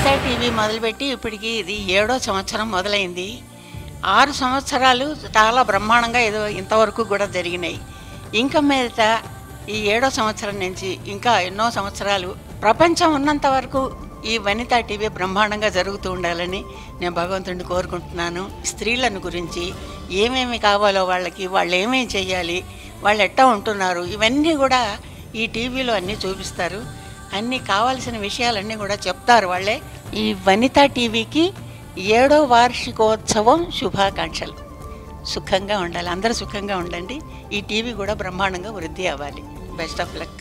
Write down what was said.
Vanitha TV మొదలుపెట్టి ఇప్పటికి ఇది 7వ సంవత్సరం మొదలైంది. 6 సంవత్సరాలు చాలా బ్రహ్మాండంగా ఏదో ఇంతవరకు కూడా జరిగినాయి. ఇంకా మీదట ఈ 7వ సంవత్సరం నుంచి ఇంకా ఎన్నో సంవత్సరాలు ప్రపంచం ఉన్నంత వరకు ఈ వనితా టీవీ బ్రహ్మాండంగా జరుగుతూ ఉండాలని నేను భగవంతుడిని కోరుకుంటున్నాను. స్త్రీలను గురించి ఏమేమి కావాలో వాళ్ళకి, వాళ్ళు ఏమేమి చేయాలి, వాళ్ళు ఎట్టా ఉంటున్నారు, ఇవన్నీ కూడా ఈ టీవీలో అన్నీ చూపిస్తారు. అన్నీ కావాల్సిన విషయాలన్నీ కూడా చెప్తారు వాళ్ళే. ఈ వనితా టీవీకి 7వ వార్షికోత్సవం శుభాకాంక్షలు. సుఖంగా ఉండాలి, అందరూ సుఖంగా ఉండండి. ఈ టీవీ కూడా బ్రహ్మాండంగా వృద్ధి అవ్వాలి. Best of luck.